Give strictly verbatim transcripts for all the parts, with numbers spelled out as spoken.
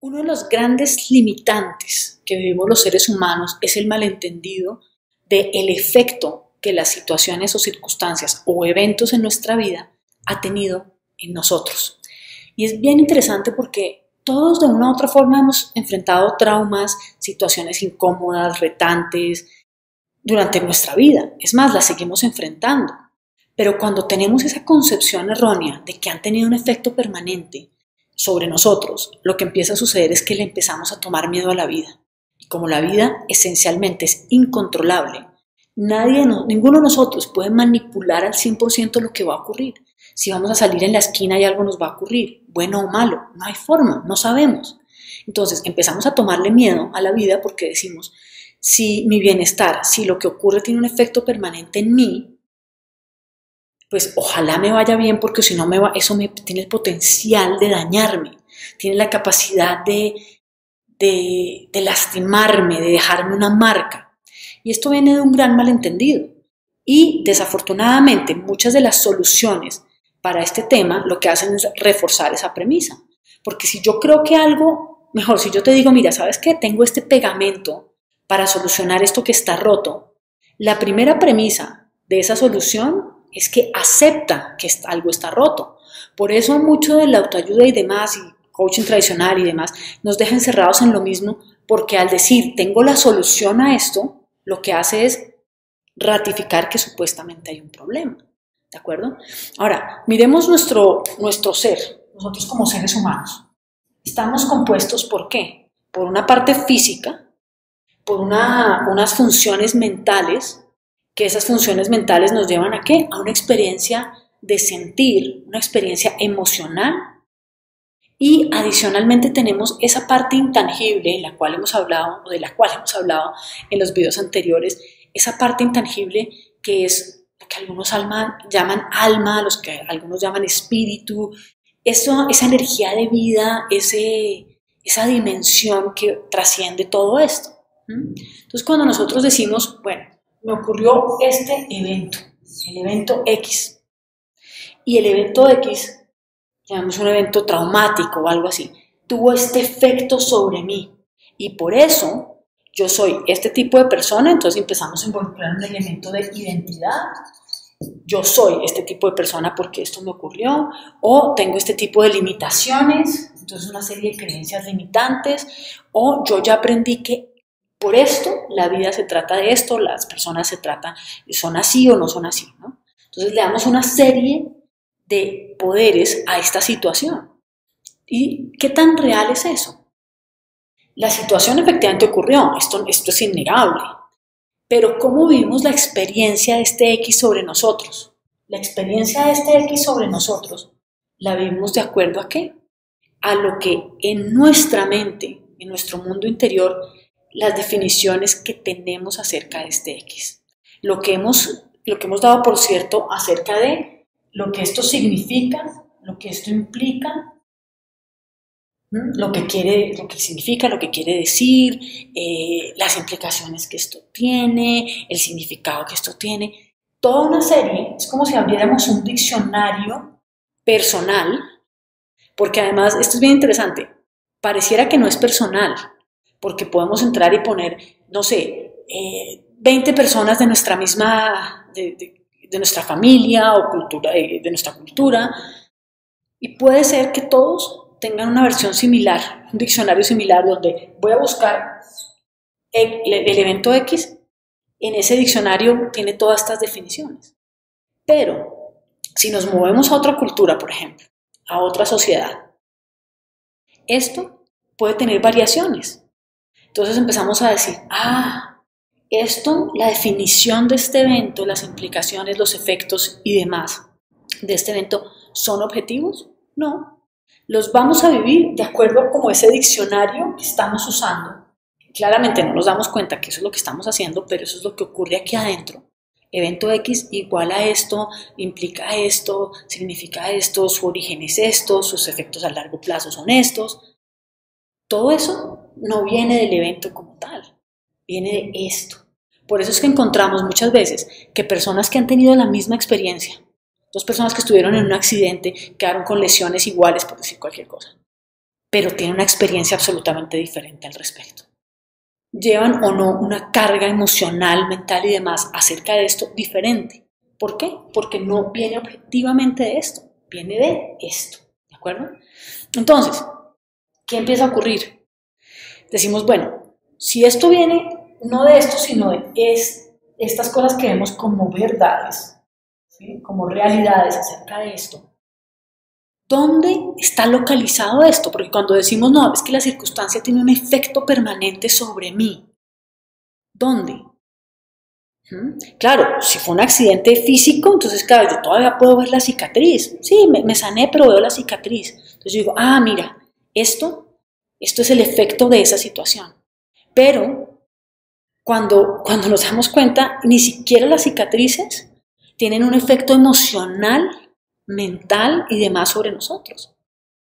Uno de los grandes limitantes que vivimos los seres humanos es el malentendido del efecto que las situaciones o circunstancias o eventos en nuestra vida ha tenido en nosotros. Y es bien interesante porque todos de una u otra forma hemos enfrentado traumas, situaciones incómodas, retantes durante nuestra vida. Es más, las seguimos enfrentando. Pero cuando tenemos esa concepción errónea de que han tenido un efecto permanente sobre nosotros, lo que empieza a suceder es que le empezamos a tomar miedo a la vida. Y como la vida esencialmente es incontrolable, nadie, ninguno de nosotros puede manipular al cien por ciento lo que va a ocurrir. Si vamos a salir en la esquina y algo nos va a ocurrir, bueno o malo, no hay forma, no sabemos. Entonces empezamos a tomarle miedo a la vida porque decimos, si mi bienestar, si lo que ocurre tiene un efecto permanente en mí, pues ojalá me vaya bien porque si no me va, eso me, tiene el potencial de dañarme, tiene la capacidad de, de, de lastimarme, de dejarme una marca. Y esto viene de un gran malentendido. Y desafortunadamente muchas de las soluciones para este tema lo que hacen es reforzar esa premisa. Porque si yo creo que algo, mejor si yo te digo, mira, ¿sabes qué? Tengo este pegamento para solucionar esto que está roto. La primera premisa de esa solución es que acepta que algo está roto. Por eso mucho de la autoayuda y demás, y coaching tradicional y demás, nos deja encerrados en lo mismo, porque al decir tengo la solución a esto, lo que hace es ratificar que supuestamente hay un problema. ¿De acuerdo? Ahora, miremos nuestro, nuestro ser, nosotros como seres humanos. Estamos compuestos ¿por qué? Por una parte física, por una, unas funciones mentales, que esas funciones mentales nos llevan a ¿qué? A una experiencia de sentir, una experiencia emocional, y adicionalmente tenemos esa parte intangible en la cual hemos hablado, o de la cual hemos hablado en los videos anteriores, esa parte intangible que es lo que algunos alma, llaman alma, los que algunos llaman espíritu, eso, esa energía de vida, ese, esa dimensión que trasciende todo esto. ¿Mm? Entonces cuando nosotros decimos, bueno, me ocurrió este evento, el evento X, y el evento X, llamamos un evento traumático o algo así, tuvo este efecto sobre mí, y por eso yo soy este tipo de persona. Entonces empezamos a involucrar un elemento de identidad. Yo soy este tipo de persona porque esto me ocurrió, o tengo este tipo de limitaciones, entonces una serie de creencias limitantes, o yo ya aprendí que por esto, la vida se trata de esto, las personas se tratan, son así o no son así, ¿no? Entonces le damos una serie de poderes a esta situación. ¿Y qué tan real es eso? La situación efectivamente ocurrió, esto, esto es innegable, pero ¿cómo vivimos la experiencia de este X sobre nosotros? La experiencia de este X sobre nosotros la vivimos de acuerdo a ¿qué? A lo que en nuestra mente, en nuestro mundo interior, las definiciones que tenemos acerca de este X. Lo que hemos, lo que hemos dado por cierto acerca de lo que esto significa, lo que esto implica, lo que quiere, lo que significa, lo que quiere decir, eh, las implicaciones que esto tiene, el significado que esto tiene. Toda una serie, es como si abriéramos un diccionario personal, porque además, esto es bien interesante, pareciera que no es personal, porque podemos entrar y poner, no sé, eh, veinte personas de nuestra misma, de, de, de nuestra familia o cultura, de, de nuestra cultura, y puede ser que todos tengan una versión similar, un diccionario similar, donde voy a buscar el, el evento X, en ese diccionario tiene todas estas definiciones. Pero si nos movemos a otra cultura, por ejemplo, a otra sociedad, esto puede tener variaciones. Entonces empezamos a decir, ah, esto, la definición de este evento, las implicaciones, los efectos y demás de este evento, ¿son objetivos? No. Los vamos a vivir de acuerdo como ese diccionario que estamos usando. Claramente no nos damos cuenta que eso es lo que estamos haciendo, pero eso es lo que ocurre aquí adentro. Evento X igual a esto, implica esto, significa esto, su origen es esto, sus efectos a largo plazo son estos. Todo eso no viene del evento como tal, viene de esto. Por eso es que encontramos muchas veces que personas que han tenido la misma experiencia, dos personas que estuvieron en un accidente, quedaron con lesiones iguales, por decir cualquier cosa, pero tienen una experiencia absolutamente diferente al respecto. Llevan o no una carga emocional, mental y demás acerca de esto diferente. ¿Por qué? Porque no viene objetivamente de esto, viene de esto, ¿de acuerdo? Entonces, ¿qué empieza a ocurrir? Decimos, bueno, si esto viene no de esto, sino de es, estas cosas que vemos como verdades, ¿sí? Como realidades acerca de esto, ¿dónde está localizado esto? Porque cuando decimos, no, es que la circunstancia tiene un efecto permanente sobre mí, ¿dónde? ¿Mm? Claro, si fue un accidente físico, entonces claro, yo todavía puedo ver la cicatriz. Sí, me, me sané, pero veo la cicatriz. Entonces yo digo, ah, mira, esto, esto es el efecto de esa situación. Pero cuando, cuando nos damos cuenta, ni siquiera las cicatrices tienen un efecto emocional, mental y demás sobre nosotros.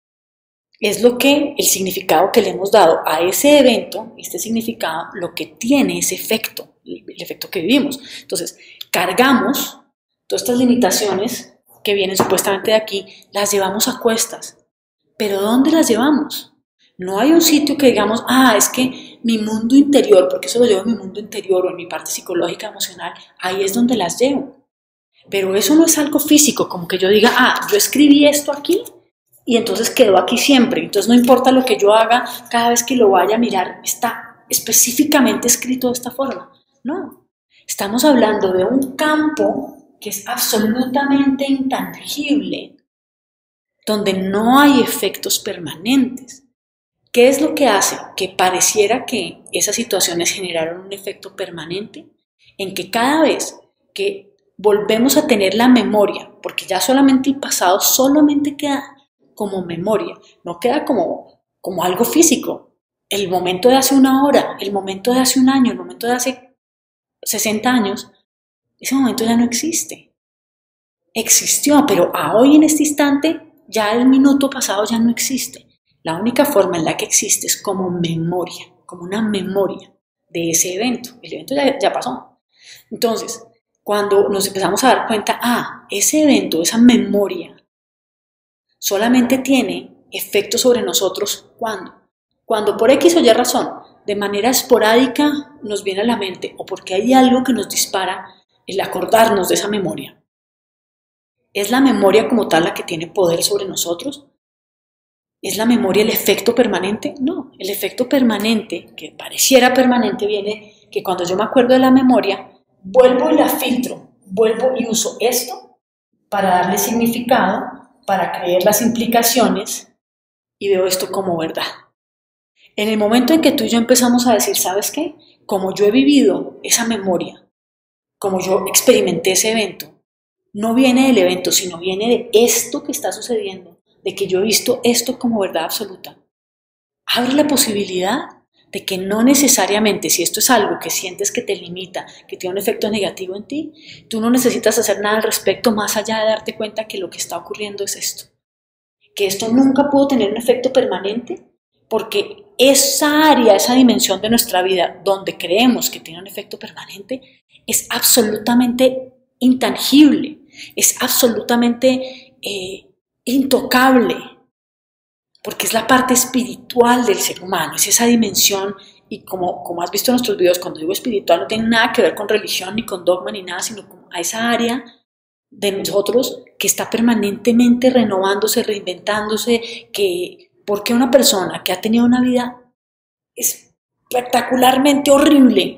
Es lo que, el significado que le hemos dado a ese evento, este significado, lo que tiene ese efecto, el, el efecto que vivimos. Entonces, cargamos todas estas limitaciones que vienen supuestamente de aquí, las llevamos a cuestas. ¿Pero dónde las llevamos? No hay un sitio que digamos, ah, es que mi mundo interior, porque eso lo llevo en mi mundo interior o en mi parte psicológica, emocional, ahí es donde las llevo. Pero eso no es algo físico, como que yo diga, ah, yo escribí esto aquí y entonces quedó aquí siempre. Entonces no importa lo que yo haga, cada vez que lo vaya a mirar, está específicamente escrito de esta forma. No, estamos hablando de un campo que es absolutamente intangible, donde no hay efectos permanentes. ¿Qué es lo que hace que pareciera que esas situaciones generaron un efecto permanente? En que cada vez que volvemos a tener la memoria, porque ya solamente el pasado solamente queda como memoria, no queda como, como algo físico. El momento de hace una hora, el momento de hace un año, el momento de hace sesenta años, ese momento ya no existe. Existió, pero a hoy en este instante, ya el minuto pasado ya no existe. La única forma en la que existe es como memoria, como una memoria de ese evento. El evento ya, ya pasó. Entonces, cuando nos empezamos a dar cuenta, ah, ese evento, esa memoria, solamente tiene efecto sobre nosotros, ¿cuándo? Cuando por X o Y razón, de manera esporádica nos viene a la mente, o porque hay algo que nos dispara el acordarnos de esa memoria. ¿Es la memoria como tal la que tiene poder sobre nosotros? ¿Es la memoria el efecto permanente? No, el efecto permanente, que pareciera permanente, viene que cuando yo me acuerdo de la memoria, vuelvo y la filtro, vuelvo y uso esto para darle significado, para creer las implicaciones y veo esto como verdad. En el momento en que tú y yo empezamos a decir, ¿sabes qué? Como yo he vivido esa memoria, como yo experimenté ese evento, no viene del evento, sino viene de esto que está sucediendo, de que yo he visto esto como verdad absoluta. Abre la posibilidad de que no necesariamente, si esto es algo que sientes que te limita, que tiene un efecto negativo en ti, tú no necesitas hacer nada al respecto más allá de darte cuenta que lo que está ocurriendo es esto. Que esto nunca pudo tener un efecto permanente porque esa área, esa dimensión de nuestra vida donde creemos que tiene un efecto permanente es absolutamente intangible, es absolutamente eh, intocable, porque es la parte espiritual del ser humano, es esa dimensión, y como, como has visto en nuestros videos, cuando digo espiritual no tiene nada que ver con religión, ni con dogma, ni nada, sino como a esa área de nosotros que está permanentemente renovándose, reinventándose, que porque una persona que ha tenido una vida espectacularmente horrible,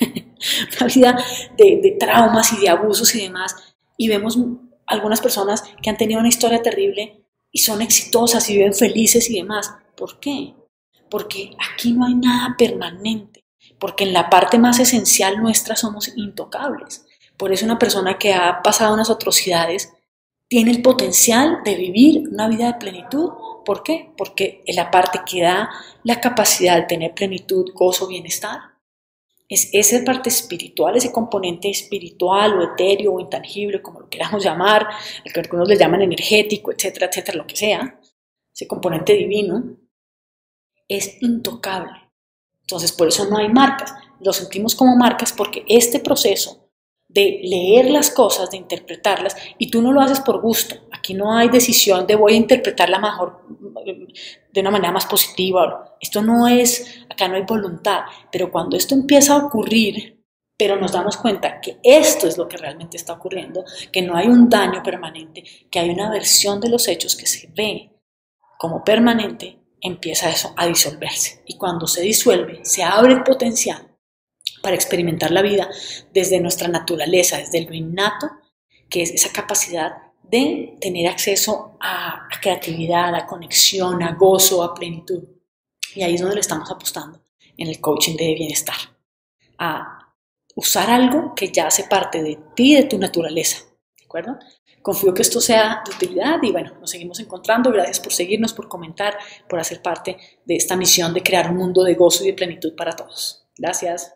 una vida de, de traumas y de abusos y demás, y vemos algunas personas que han tenido una historia terrible y son exitosas y viven felices y demás. ¿Por qué? Porque aquí no hay nada permanente, porque en la parte más esencial nuestra somos intocables. Por eso una persona que ha pasado unas atrocidades tiene el potencial de vivir una vida de plenitud. ¿Por qué? Porque en la parte que da la capacidad de tener plenitud, gozo, bienestar, es esa parte espiritual, ese componente espiritual o etéreo o intangible, como lo queramos llamar, el que algunos le llaman energético, etcétera, etcétera, lo que sea, ese componente divino, es intocable. Entonces, por eso no hay marcas. Lo sentimos como marcas porque este proceso de leer las cosas, de interpretarlas, y tú no lo haces por gusto. Aquí no hay decisión de voy a interpretarla mejor, de una manera más positiva. Esto no es, acá no hay voluntad, pero cuando esto empieza a ocurrir, pero nos damos cuenta que esto es lo que realmente está ocurriendo, que no hay un daño permanente, que hay una versión de los hechos que se ve como permanente, empieza eso a disolverse. Y cuando se disuelve, se abre el potencial para experimentar la vida desde nuestra naturaleza, desde lo innato, que es esa capacidad de tener acceso a, a creatividad, a conexión, a gozo, a plenitud. Y ahí es donde le estamos apostando en el coaching de bienestar, a usar algo que ya hace parte de ti y de tu naturaleza, ¿de acuerdo? Confío que esto sea de utilidad y bueno, nos seguimos encontrando. Gracias por seguirnos, por comentar, por hacer parte de esta misión de crear un mundo de gozo y de plenitud para todos. Gracias.